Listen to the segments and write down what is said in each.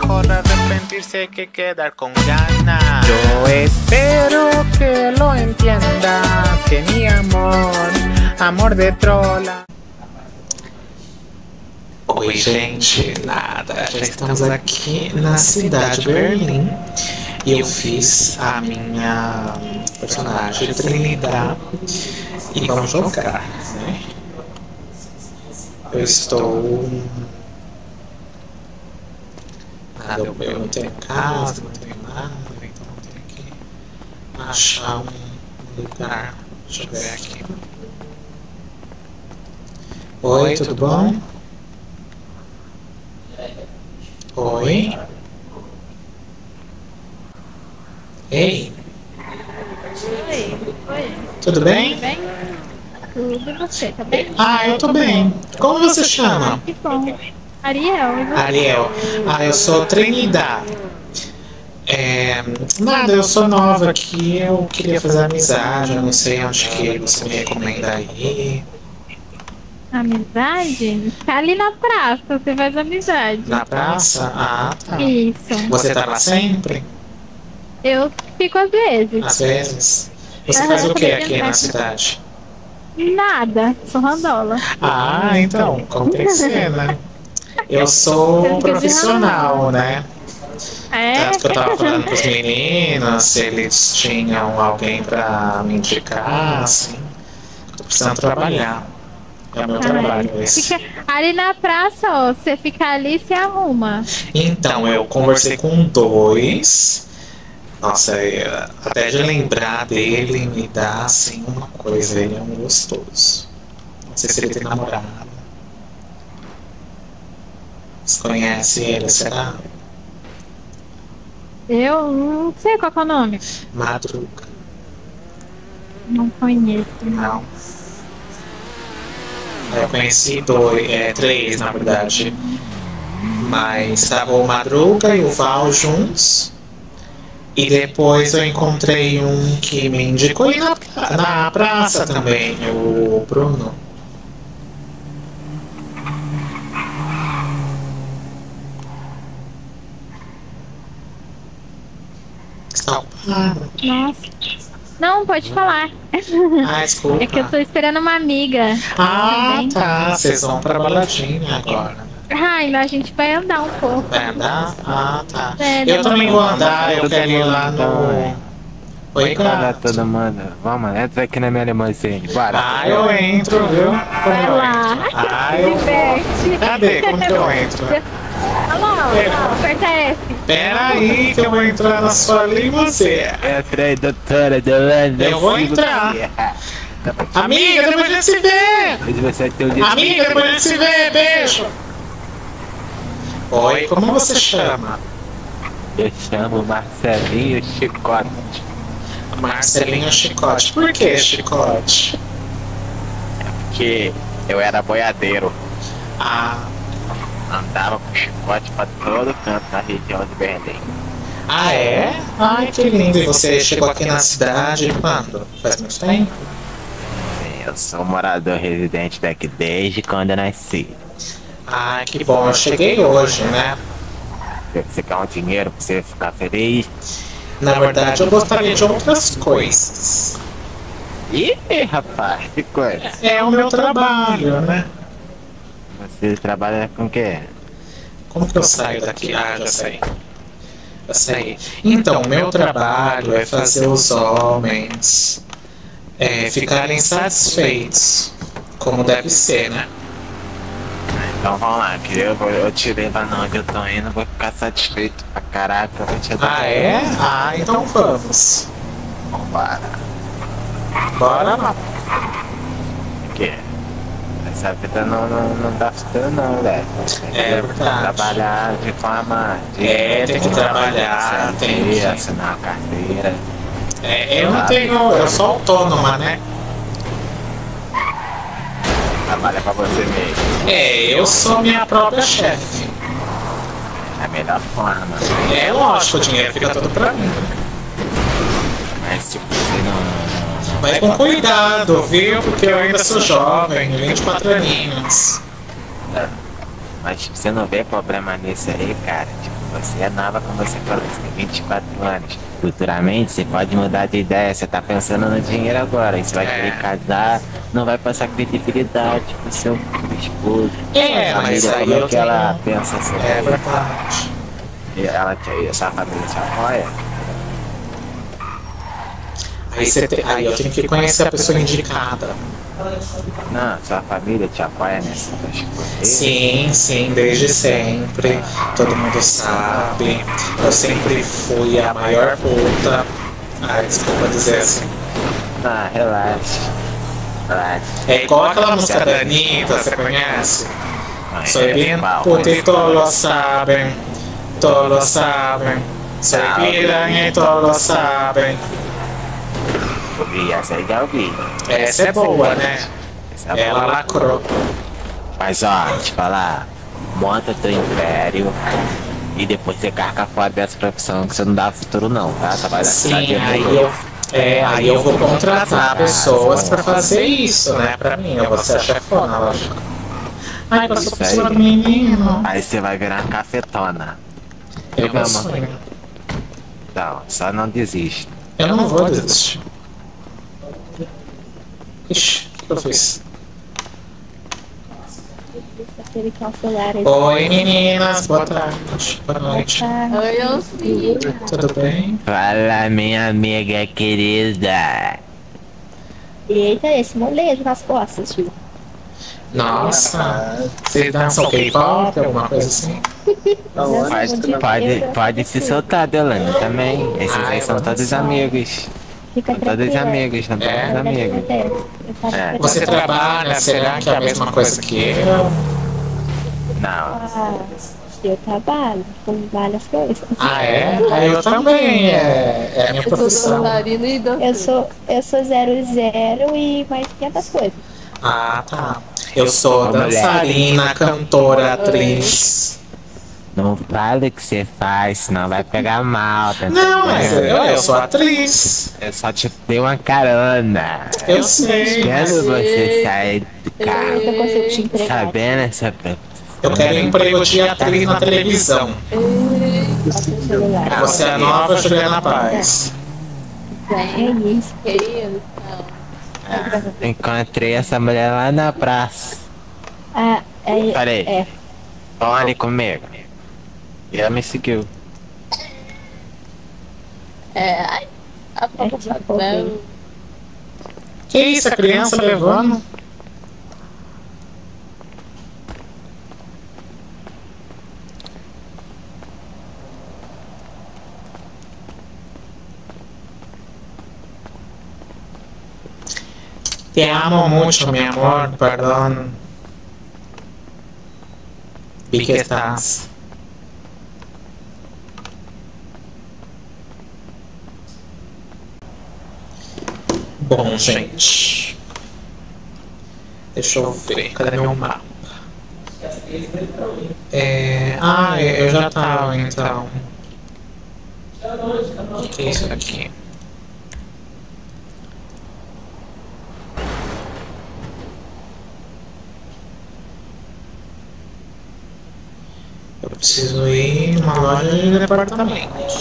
mejor arrepentirse que quedar con ganas. Yo espero que lo entiendas, que mi amor, amor de trola. Oi, gente, nada, já estamos aqui na cidade de Berlim e eu fiz a minha personagem Trinidad e vamos jogar, né? Eu estou... Nada, eu não tenho casa, não tenho nada, então eu tenho que achar um lugar. Deixa eu ver aqui. Oi, tudo bom? Oi? Ei? Oi. Tudo bem? Tudo bem? Tudo, e você, tá bem? Ah, eu tô bem. Como você chama? Que bom. Ariel, e você? Ariel. Ah, eu sou Trinidad. Nada, eu sou nova aqui, eu queria fazer amizade, eu não sei onde que você me recomenda aí. Amizade? Tá ali na praça, você faz amizade. Na praça? Ah, tá. Isso. Você tá lá sempre? Eu fico às vezes. Às vezes? Você faz o que aqui na cidade? Nada, sou randola. Ah, então, como tem que ser, né? Eu sou profissional, né? É? Tanto que eu tava falando pros meninos, se eles tinham alguém pra me indicar, assim. Tô precisando trabalhar. É o meu trabalho esse. Fica ali na praça, ó. Você fica ali e se arruma. Então, eu conversei com dois. Nossa, até de lembrar dele me dá assim uma coisa. Ele é um gostoso. Não sei se ele tem namorado. Você conhece ele, será? Eu não sei qual que é o nome. Madruga. Não conheço. Não. Eu conheci três, na verdade. Mas estava o Madruga e o Val juntos. E depois eu encontrei um que me indicou e na praça também, o Bruno. Está ocupado? Nossa. Não, pode falar. Ah, desculpa. É que eu tô esperando uma amiga. Ah, Também. tá. Vocês vão pra baladinha agora. Ainda a gente vai andar um pouco. Vai andar? Ah, tá. É, Eu também vou andar, eu quero ir lá no... Oi, Fala cara. todo mundo. Vamos, entra aqui na minha limousine. Bora. Ah, eu entro, viu? Como Vai eu lá. entro? Ah, Se eu vou. diverte. Cadê? Como que eu entro? Olha lá, aperta F. Pera aí que eu vou entrar na sua limusine. Entra aí, doutora Delane. Eu vou entrar. Amiga, depois a gente se vê. Hoje você tem o dia. Amiga, depois a gente se vê. Beijo. Oi, como você chama? Eu chamo Marcelinho Chicote. Marcelinho Chicote. Por que Chicote? Porque eu era boiadeiro. Ah, Andava com chicote pra todo canto na região de Berlim. ah é? Ai, que lindo. E você chegou aqui na cidade quando? Faz muito tempo? Sim, eu sou morador residente daqui desde quando eu nasci. Ah, que bom. Eu cheguei hoje, né? Você quer um dinheiro pra você ficar feliz? Na verdade, eu gostaria de outras coisas. Ih, rapaz, que coisa. É o meu trabalho, né? Você trabalha com o quê? Como que eu saio daqui? Ah, já sei. Já sei. Então, meu trabalho é fazer os homens ficarem satisfeitos, como deve ser, né? Então vamos lá, que eu te levo onde eu tô indo, vou ficar satisfeito pra caraca, eu vou te dar. Ah, é? Ah, então vamos. Vambora. Bora lá. Porque essa vida não dá futuro não, velho. É verdade. Trabalhar de forma... Tem que trabalhar, tem que... assinar a carteira. Eu não tenho... Eu sou autônoma, né? Trabalha pra você mesmo. Eu sou minha própria chefe. É a melhor forma. É lógico, o dinheiro fica todo pra mim. Mas tipo, você não... Vai com cuidado, viu? Porque eu ainda sou jovem, 24 aninhos. Mas tipo, você não vê problema nisso aí, cara? Tipo, Você é nova, como você falou, você tem 24 anos. Futuramente você pode mudar de ideia, você tá pensando no dinheiro agora. E você vai querer casar, não vai passar credibilidade pro seu esposo. Sua Mas família, aí como é eu que ela pensa sobre É isso? verdade. Essa família te apoia? Aí eu tenho que conhecer a pessoa indicada. Não, sua família te apoia nessa escolha? Sim, sim, desde sempre. Todo mundo sabe. Eu sempre fui a maior puta. Ai, desculpa dizer assim. Ah, relaxa. Relaxa. É igual aquela música da Anitta, você conhece? Soy bien puta y todos lo saben. Todos lo saben. Soy vida y todos lo saben. Ouvi, essa aí já ouvi. Essa é boa, né? Essa é Ela boa. lacrou. Mas ó, te falar, monta teu império e depois você carca fora dessa profissão que você não dá futuro não, tá? Só vai dar Sim, dinheiro. aí eu vou contratar pessoas pra fazer isso, né? Pra mim, eu vou ser a chefona, lógico. Ai, passou por cima do menino. Aí você vai virar uma cafetona. Eu não Calma. sonho. Não, só não desista. Eu não vou desistir. Ixi, o que eu fiz? Aquele cancelar. Oi, meninas, boa tarde. Boa noite. Oi, eu sim. Tudo bem? Fala, minha amiga querida. Eita, esse molejo nas costas, tio. Nossa, vocês dançam K-pop, alguma coisa assim? Pode se soltar, Deolane, também. Esses aí são todos amigos. Fica São todos amigos, são todos amigos. É. Você trabalha, será que é a mesma coisa que eu? Não, Ah, eu trabalho com várias coisas. Ah, é? Aí eu também, é a minha profissão. Eu sou 00 e mais 500 coisas. Ah, tá. Eu sou dançarina, cantora, atriz. não fale o que você faz, senão vai pegar mal. Tá Não, mas entendendo? eu sou atriz. Eu só te dei uma carona. Eu sei. Quero você sair do Eu carro consigo te entregar. sabendo essa profissão. Eu quero emprego de atriz na televisão. Passa o celular. Você é a nova Juliana Paz. É isso. Encontrei essa mulher lá na praça. Ah, Falei, é. vamos ali comigo. E ela me seguiu. Que isso, a criança levando? Te amo mucho, mi amor, perdón. Vi que estás. Bom, gente. Deixa eu ver. Cadê meu mapa? Eu já tava, então. O que é isso aqui? Eu preciso ir numa loja de departamento.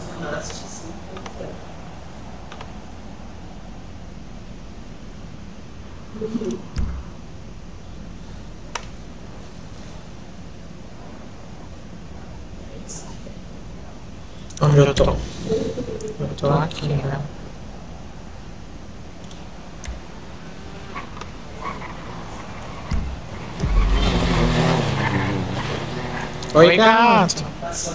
Onde eu tô? Eu tô aqui, né? Oi, gato.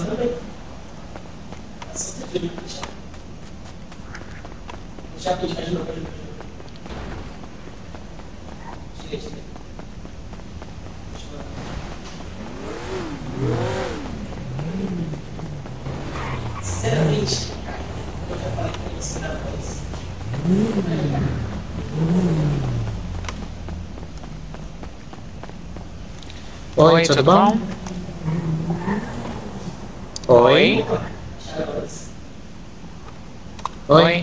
Oi, tudo bom? Oi? Oi?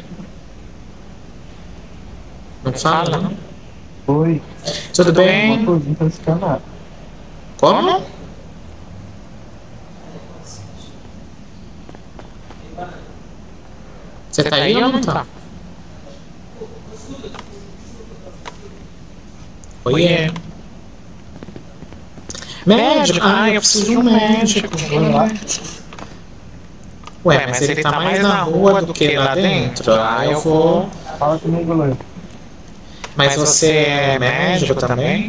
Não fala, não? Oi. Tudo bem? Coisinha pra esse canal. Como? Você tá aí ou não tá? Oiê. Médico? Ah, eu preciso de um médico. Ué, mas ele tá mais na rua do que lá dentro. Ah, eu vou. Fala comigo, Léo. Mas você é médico também?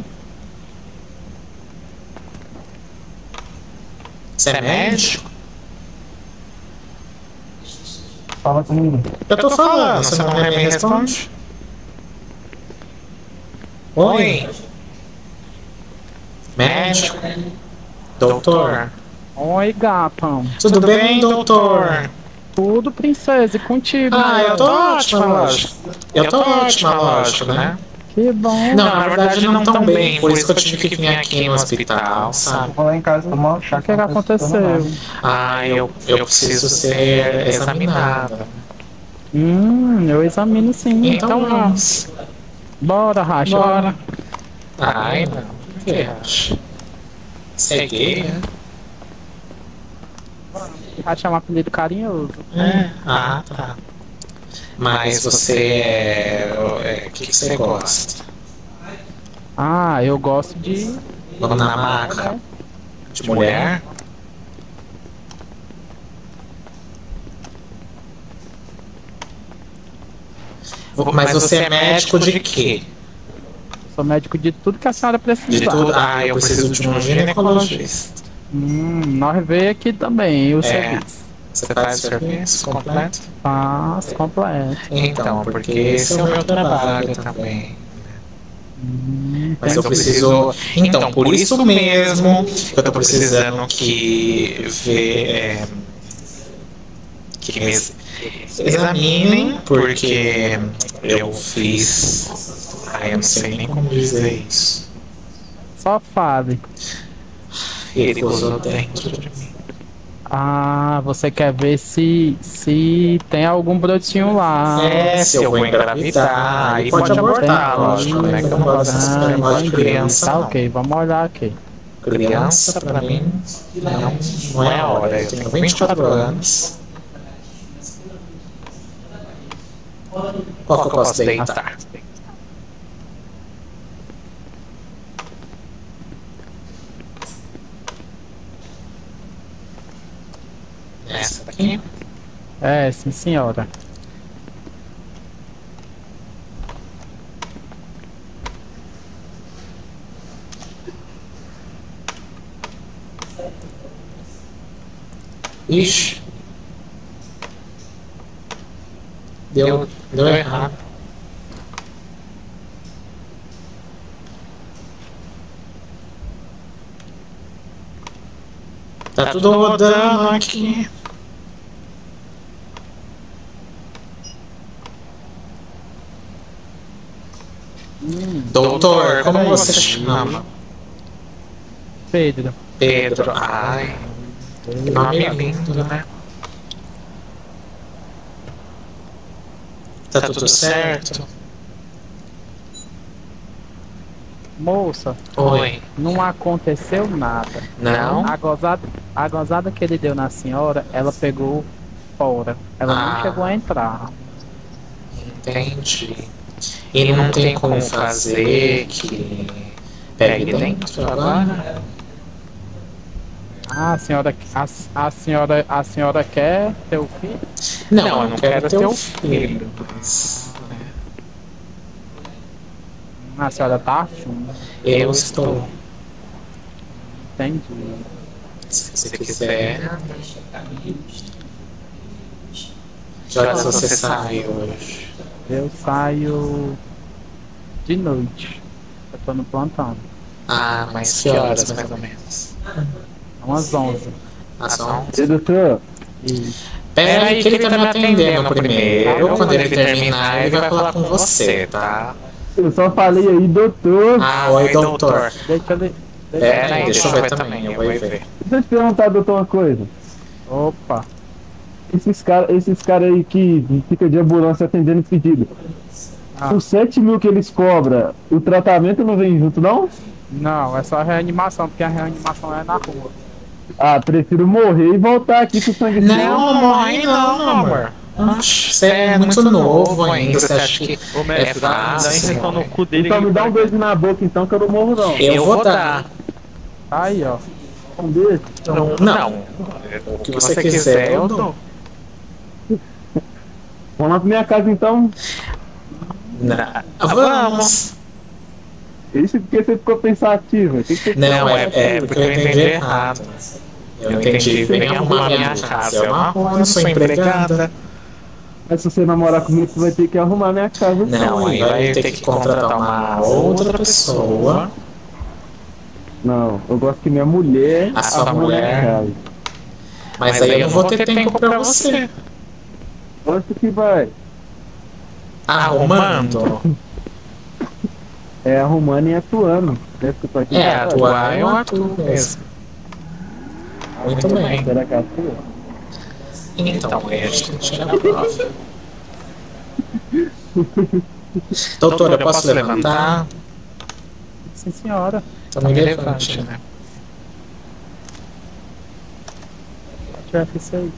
Você é médico? Fala comigo. Eu tô falando, você não me responde? Oi? Médico? Doutor? Oi, gatão. Tudo bem, doutor? Tudo, princesa, e contigo? Ah, né? eu tô ótima, lógico. Eu tô ótima, lógico, né? Que bom. Não, na verdade não tão bem, por isso que eu tive que vir aqui no hospital, sabe? Vou lá em casa tomar um chá. O que aconteceu? Ah, eu preciso ser examinada. Eu examino sim. Então vamos. Bora, Racha. Bora. Ai, não. O que acha? Você é gay, né? Racha é um apelido carinhoso. É. Ah, tá. Mas você é. O que você gosta? Ah, eu gosto de... Vamos na maca? De mulher? Mas você é médico de quê? Sou médico de tudo que a senhora precisar. De tudo? Ah, eu preciso de um ginecologista. Nós veio aqui também, o serviço. Você faz o serviço completo? Faz completo. Então, porque esse é o meu trabalho também. Mas eu preciso. Então, por isso mesmo que eu tô precisando que ver. Que me examinem, porque eu fiz. Ai, eu não sei nem como dizer isso. Só fale. Ele gozou dentro de mim. Ah, você quer ver se tem algum brotinho lá. É, se eu vou engravidar, aí pode abortar, lógico, né? Que eu não gosto dessas negócio de criança. Tá, Não. ok, vamos olhar aqui. Criança, pra mim, não é a hora. Eu tenho 24 anos. Qual que eu posso deitar? Essa daqui? É, sim, senhora. Ixi. Deu errado. Tá tudo rodando aqui. Doutor, como você chama? Pedro. Pedro. Ai, nome lindo, né? Tá tudo certo? Moça, Oi. não aconteceu nada. Não? A gozada que ele deu na senhora, ela pegou fora. Ela não chegou a entrar. Entendi. E não tem como fazer que pegue dentro agora? Ah, a senhora quer ter o filho? Não, eu não quero ter um filho, mas A senhora tá afim. eu estou. Entendi. Se você quiser. Que horas você sai hoje? Eu saio de noite. Eu tô no plantão. Ah, mas que horas mais ou menos? Umas 11. Às 11? E doutor? Isso. Pera aí que ele tá me atendendo primeiro. Quando ele terminar, ele vai falar com você, tá? Eu só falei aí, doutor. Ah, oi, doutor. Deixa eu... Pera aí, deixa eu ver também, eu vou ver. Deixa eu te perguntar, doutor, uma coisa. Opa. Esses cara aí que fica de ambulância atendendo pedido. Os 7 mil que eles cobram, o tratamento não vem junto, não? Não, é só reanimação, porque a reanimação é na rua. Ah, prefiro morrer e voltar aqui com o sangue Não, não morre não, amor. Oxe, você é muito novo ainda, você acha que Ô, é mestre, dá uma fácil? injeção no cu dele. Então me dá um beijo na boca então que eu não morro não. Eu vou dar. Aí, ó. Um beijo. Não. O que você quiser, eu dou. Vamos lá pra minha casa então. Vamos. Isso porque você ficou pensativo. Não, é porque eu entendi errado. Eu entendi, vem arrumar minha casa. Eu não arrumo, eu não sou empregada. Mas se você namorar comigo, você vai ter que arrumar minha casa. Não, aí vai ter que contratar uma outra pessoa. Não, eu gosto que minha mulher A sua arrume minha mulher. casa. Mas aí eu não vou ter tempo pra você. Onde que vai? Arrumando? É arrumando e atuando. É, que eu tô aqui. Atuar eu atuo mesmo. Muito bem. Será que atua? Então, aí a gente tem que tirar a prova. Doutor, eu posso levantar? Sim, senhora. Então me levante, né? Tiver F6.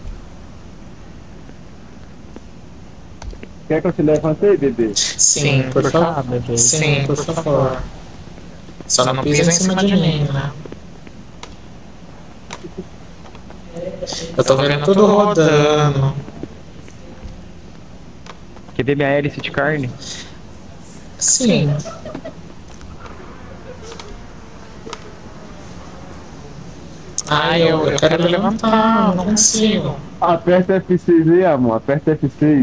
Quer que eu te levante aí, bebê? Sim, por Ah, favor. bebê. Sim, por favor. Só não pisa em cima de mim, né? Eu tô vendo tudo rodando. Quer ver minha hélice de carne? Sim. Eu quero levantar, eu não consigo. Aperta F6 aí, amor. Aperta F6.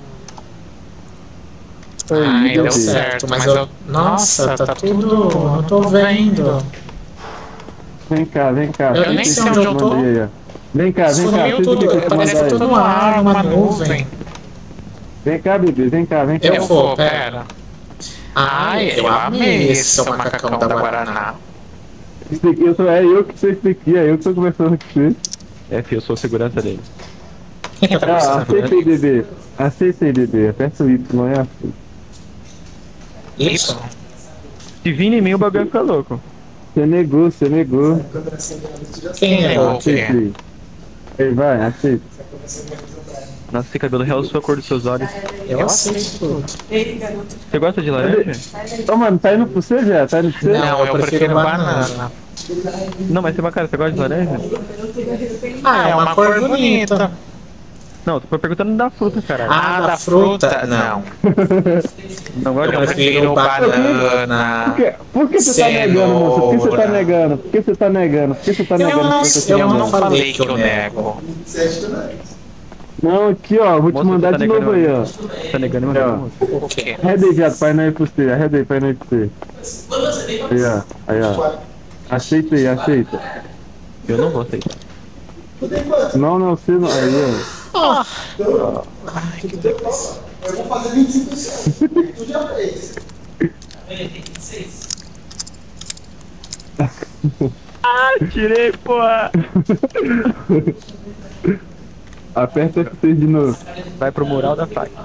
Deu certo, mas eu... Nossa, tá tudo... Não tô vendo. Vem cá, vem cá. Eu nem sei onde eu tô. Mandei aí, ó. Vem cá, vem cá. Sumiu Senta tudo, aqui que eu te parece mandei aí. tudo no ar, uma nuvem. Vem cá, bebê. Vem cá, vem cá. Eu vou, pera. Eu amei esse seu macacão da Guaraná. Isso aqui, é eu que sei isso aqui. É eu que tô conversando com você. F, eu sou a segurança dele. Quem tá Ah, conversando? aceita aí, bebê. Aceita aí, bebê. Aperta o Y, não é assim. Isso? Se vir em mim, o bagulho fica louco. Você negou, você negou. Quem é o Aceita quê? aí. Aí, vai, aceita. Nossa, esse cabelo realçou a cor dos seus olhos. Eu aceito tudo. Você gosta de laranja? Ô, mano, tá indo pro você já? Tá indo pro você? Não, eu prefiro banana. Não, mas cara, você gosta de laranja? É uma cor bonita. Não, tô perguntando da fruta, caralho. Da fruta? Não. Não gosta de Eu laranja? prefiro banana. Por que você tá negando, moça? Por que você tá Cenoura. negando? Por que você tá negando? Por que você tá Eu negando? não, que você tá eu não negando? falei que eu nego. Não, aqui, ó. Vou te Moça, mandar você tá de novo aí, negando- ó. Tá negando Ó. uma coisa. O quê? Arreda aí, viado, pra nós ir pra você. Arreda aí pra nós ir pra você. Aí, ó. Aí, ó. Aceita aí, aceita. Eu não vou aceitar. Não, não, você não. Aí, ó. Ai, que delícia. Eu vou fazer 25%. Tu já fez. Tirei, porra! Aperta F6 de novo. Vai pro mural da faca.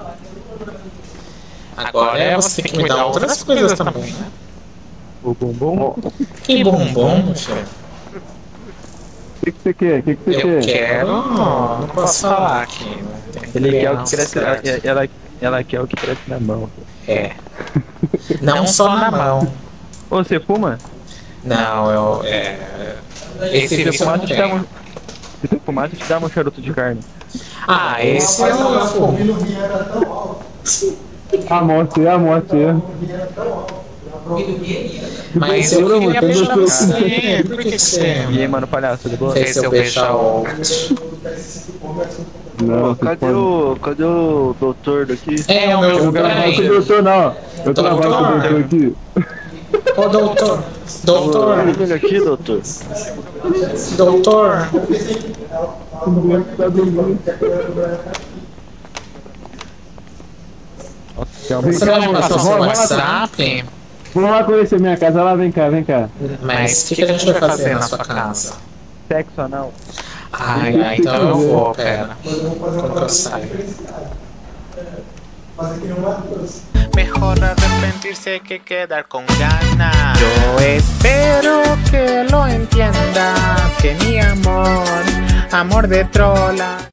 Agora você tem que me dar outras coisas também, né? O bumbum. Que bombom, meu filho. O que você quer? O que você Eu quer? quero... Não posso falar aqui. Né? Tem Ele quer o que crianças, cresce. né? Ela quer o que cresce na mão. É. Não só na mão. Ô, você fuma? Não, eu... Esse Se vício eu fumar, não te dá tenho. se tu fumar, te dá um charuto de carne. Esse eu fumo. No Rio era tão alto. A morte, a morte. Mas eu queria Tem beijar doutor. você. Por que você E aí, mano, palhaço, de boa? fez eu beijar o... Não, Cadê o doutor daqui? É o meu... eu trabalho com o Peraí. doutor, não. Eu trabalho com o doutor aqui. Ô, doutor. Doutor. Vem aqui, doutor. Doutor. Você não vai me passar o seu WhatsApp? Vamos lá conhecer minha casa. Lá, vem cá, vem cá. Mas o que a gente vai fazer na sua casa? Sexo anal. Então eu vou, pera. Como que eu saio? Fazer que nem um Matheus. Mejor arrepentirse que quedar con ganas. Yo espero que lo entiendas, que mi amor, amor de trola.